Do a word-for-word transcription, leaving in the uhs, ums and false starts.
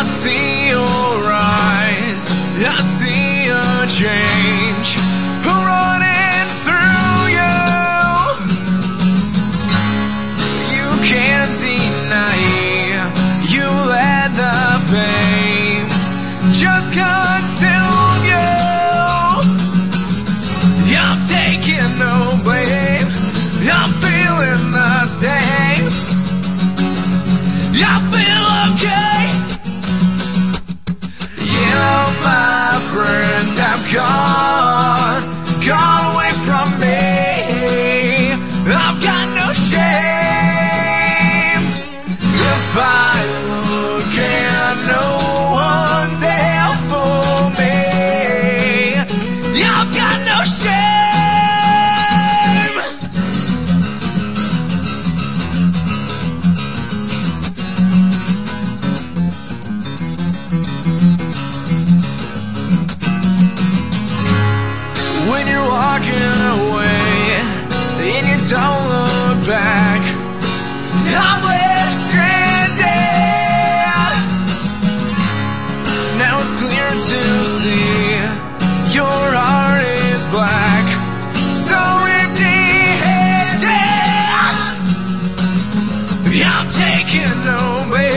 I see your eyes, I see a change running through you. You can't deny, you let the fame just consume you. I'm taking no blame, I'm feeling the same. I feel okay. Yeah, my friends have gone, gone away from me. I've got no shame. If I look and no one's there for me, I've got no shame. When you're walking away and you don't look back, I'm left stranded. Now it's clear to see your heart is black, so empty-handed. I'm taking no way.